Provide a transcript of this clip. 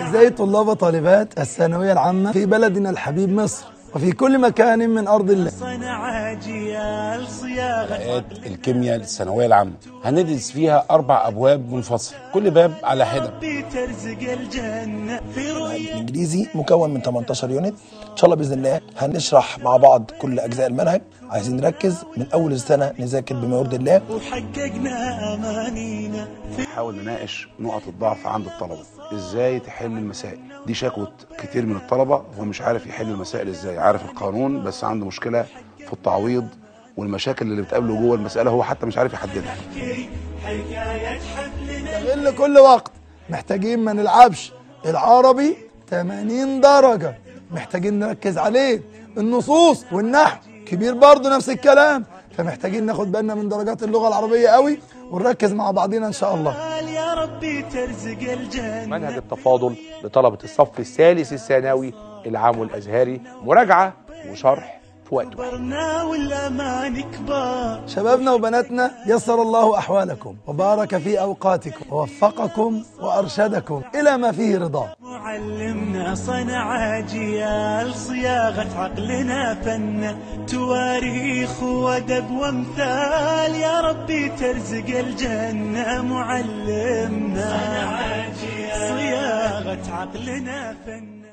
أعزائي طلاب وطالبات الثانوية العامة في بلدنا الحبيب مصر وفي كل مكان من أرض الله. حلقات الكيمياء للثانوية العامة هندرس فيها 4 أبواب منفصلة، كل باب على حدة. الإنجليزي مكون من 18 يونت، إن شاء الله بإذن الله هنشرح مع بعض كل أجزاء المنهج. عايزين نركز من أول السنة نذاكر بما يرضي الله. وحققنا أمانينا. نحاول نناقش نقط الضعف عند الطلبة، إزاي تحل المسائل دي. شكوى كتير من الطلبة هو مش عارف يحل المسائل إزاي، عارف القانون بس عنده مشكلة في التعويض والمشاكل اللي بتقابله جوه المسألة هو حتى مش عارف يحددها. نستغل كل وقت، محتاجين ما نلعبش. العربي 80 درجة محتاجين نركز عليه، النصوص والنحو كبير برضو نفس الكلام، فمحتاجين ناخد بالنا من درجات اللغة العربية قوي ونركز مع بعضينا إن شاء الله. يا ربي ترزق الجنة. منهج التفاضل لطلبة الصف الثالث الثانوي العام والأزهري، مراجعة وشرح في وقته. شبابنا وبناتنا، يسر الله أحوالكم وبارك في أوقاتكم ووفقكم وأرشدكم إلى ما فيه رضاه. معلمنا صنع أجيال، صياغة عقلنا فن، تواريخ وأدب وامثال. يا ربي ترزق الجنة. معلمنا صنع أجيال، صياغة عقلنا فن.